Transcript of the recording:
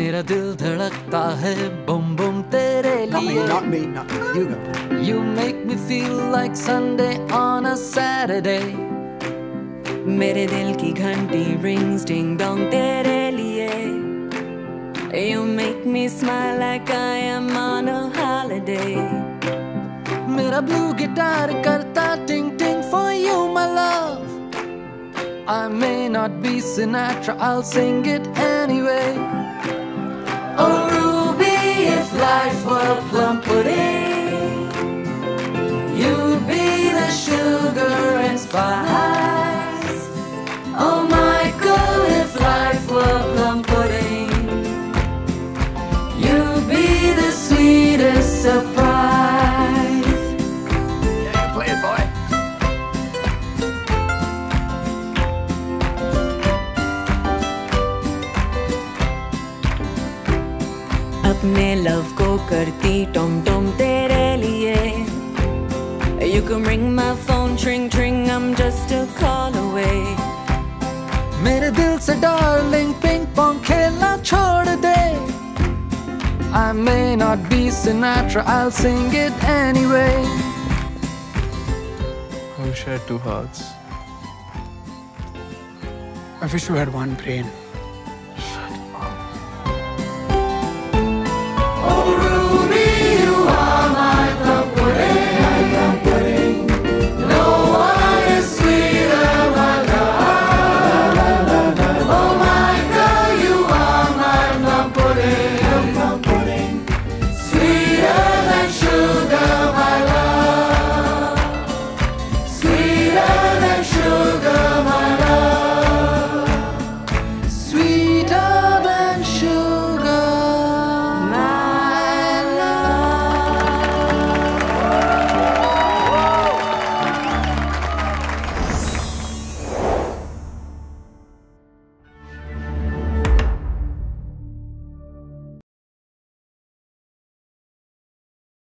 मेरा दिल धड़कता है bum bum तेरे लिए. Not me, not me. You go. You make me feel like Sunday on a Saturday. मेरे दिल की घंटी rings ding dong तेरे लिए. You make me smile like I am on a holiday. मेरा blue guitar करता ting ting for you, my love. I may not be Sinatra, I'll sing it anyway. Oh Ruby, if life were plum pudding, you'd be the sugar and spice. Oh Michael, if life were plum pudding, you'd be the sweetest surprise. Yeah, play it, boy. अपने love को करती Tomé Tomé तेरे लिए. You can ring my phone, tring tring, I'm just a call away. मेरे दिल से darling ping pong खेलना छोड़ दे. I may not be Sinatra, I'll sing it anyway. I wish I had two hearts. I wish you had one brain.